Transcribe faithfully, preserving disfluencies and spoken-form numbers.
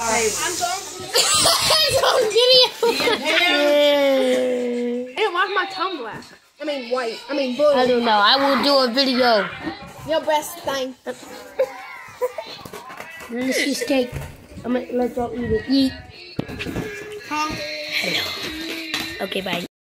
Hey, I'm going It's on video. to mark my tongue black. I mean white. I mean blue. I don't know. I will do a video. Your best thing. Let's just take. I'm gonna let y'all eat it. Eat. Huh? Hello. Okay, bye.